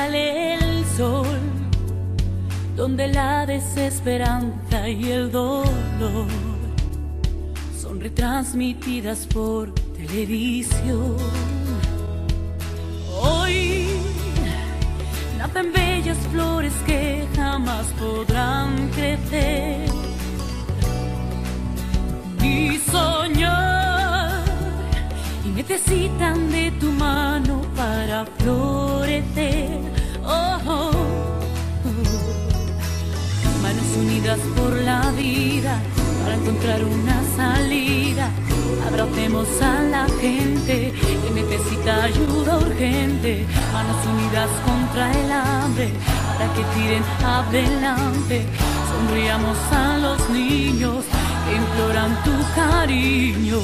sale el sol, donde la desesperanza y el dolor son retransmitidas por televisión. Hoy nacen bellas flores que jamás podrán crecer y soñar, y necesitan de tu mano para florecer. Oh, oh, oh. Manos unidas por la vida para encontrar una salida. Abracemos a la gente que necesita ayuda urgente. Manos unidas contra el hambre para que tiren adelante. Sonriamos a los niños que imploran tu cariño.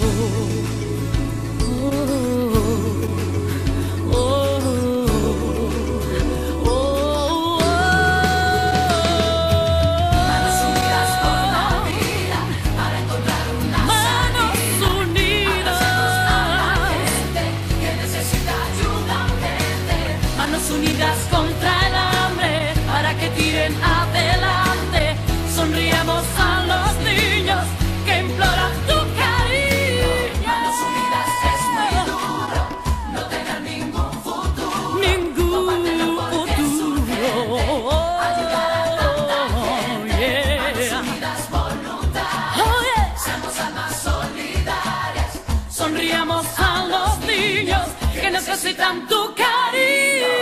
Unidas contra el hambre para que tiren adelante. Sonriamos a los niños que imploran tu cariño. Manos unidas es muy duro, no tener ningún futuro. Ningún futuro. Ayudar a tanta gente. Manos unidas voluntarias. Seamos almas solidarias. Sonriamos a los niños que necesitan tu cariño.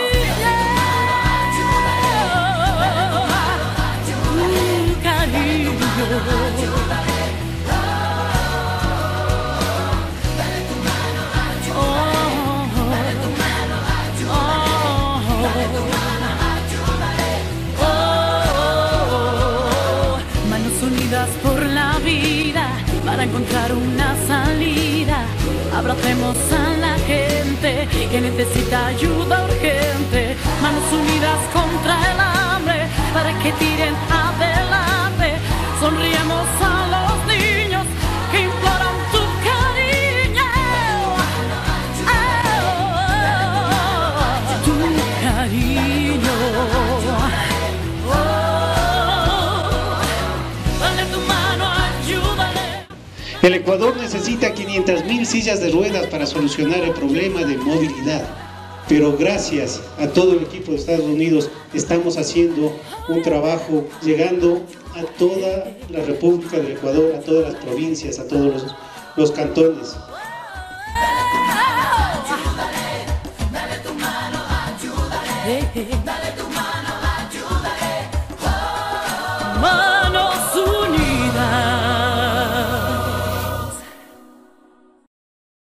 Manos unidas por la vida para encontrar una salida. Abracemos a la gente que necesita ayuda urgente. Manos unidas contra el hambre para que tiren adelante. Sonriamos a los niños que imploran tu cariño. Oh, tu cariño. Oh, dale tu mano, ayúdale. El Ecuador necesita 500.000 sillas de ruedas para solucionar el problema de movilidad. Pero gracias a todo el equipo de Estados Unidos estamos haciendo un trabajo llegando a toda la República del Ecuador, a todas las provincias, a todos los cantones. Dale tu mano, ayúdale. Dale tu mano, ayúdale.